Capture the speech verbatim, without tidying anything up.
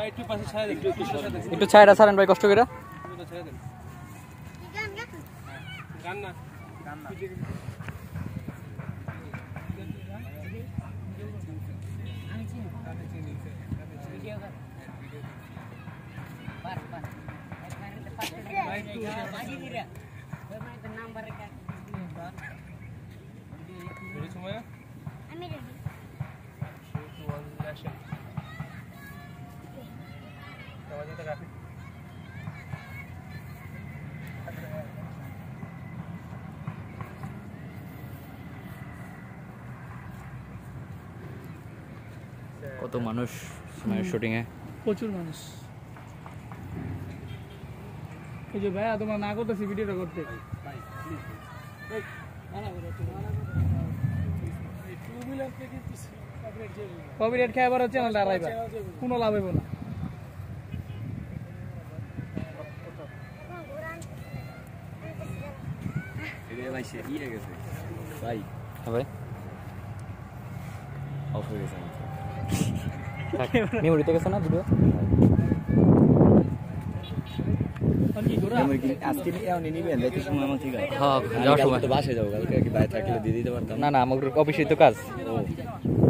একটু ছায়াটা ছাড়েন ভাই কষ্ট করে। কত মানুষ শুটিং এ, প্রচুর মানুষ। এই যে ভাইয়া তোমার না করতেছি ভিডিওটা করতে, কপিরাইট খেয়ে আবার চ্যানেলটা হারাইবা, কোনো লাভ হইব না। ভাই ভাই অফ হয়ে গেছে মেমোরিতে গেছে না ভিডিও। না না আমার অফিসে তো কাজ।